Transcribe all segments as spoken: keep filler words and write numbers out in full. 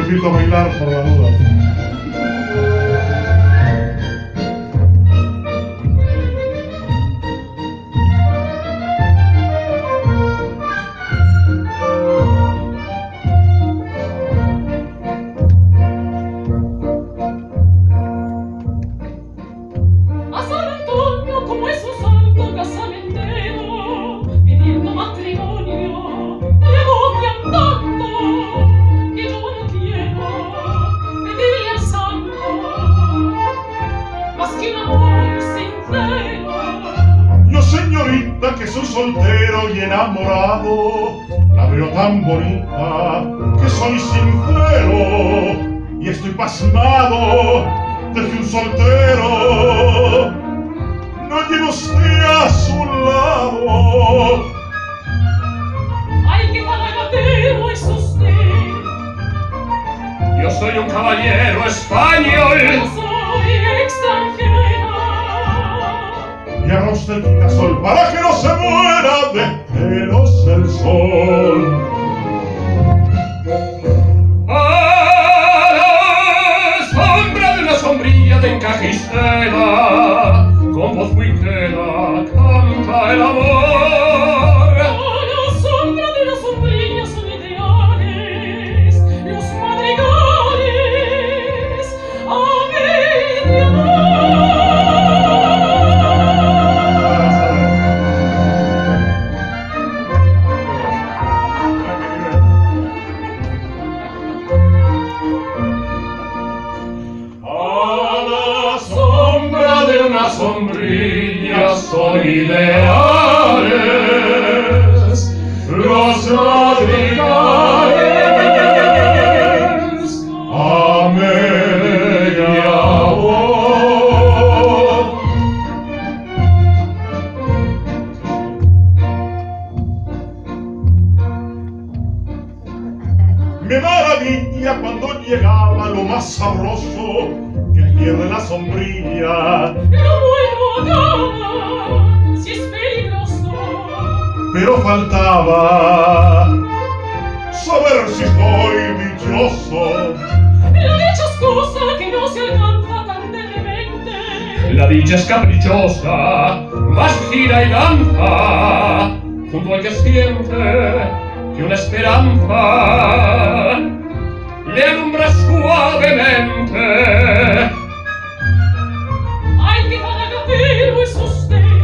invito a bailar por la duda. Que soy soltero y enamorado, la veo tan bonita que soy sincero y estoy pasmado de que un soltero no llegue usted a su lado. ¡Ay, qué caballatero es usted! Yo soy un caballero español. Yo soy extranjera. Y haga usted quitasol para que no se muera de celos el sol. A la sombra de una sombrilla de encaje y seda, con voz muy queda canta el amor. A la sombra de una sombrilla son ideales los madrigales a media sombrillas son ideales los madrigales a media voz. Me maravilla cuando llegaba lo más sabroso que pierde la sombrilla. Lo vuelvo a dar, si es peligroso. Pero faltaba saber si estoy dichoso. La dicha es cosa que no se alcanza tan de repente. La dicha es caprichosa, más gira y danza, junto al que siente que una esperanza le alumbra suavemente. ¡Ay, qué caballatero es usted!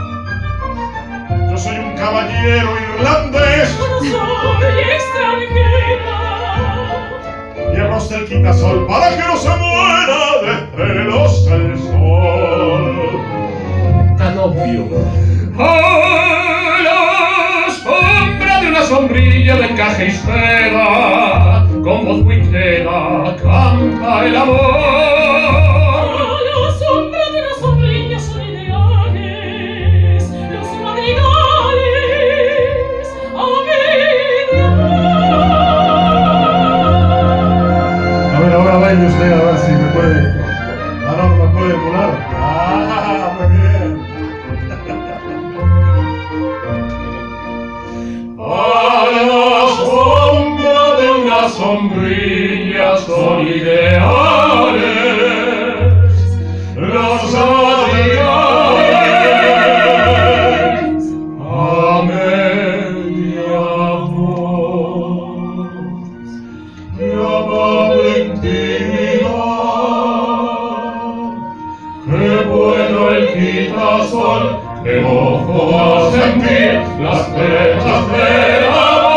Yo soy un caballero irlandés. Yo no soy extranjera. Y haga usted el quitasol para que no se muera de celos el sol. Tan obvio. A la sombra de una sombrilla de encaje y seda, con voz muy queda canta el amor. A la sombra de una sombrilla son ideales los madrigales a media. A ver, ahora baile usted, a ver si me puede. Ahora me puede emular. Ah, muy bien. A la sombra de una sombrilla son ideales los madrigales a media voz. Mi amable intimidad, qué bueno el quitasol, qué gozo a sentir las flechas del amor.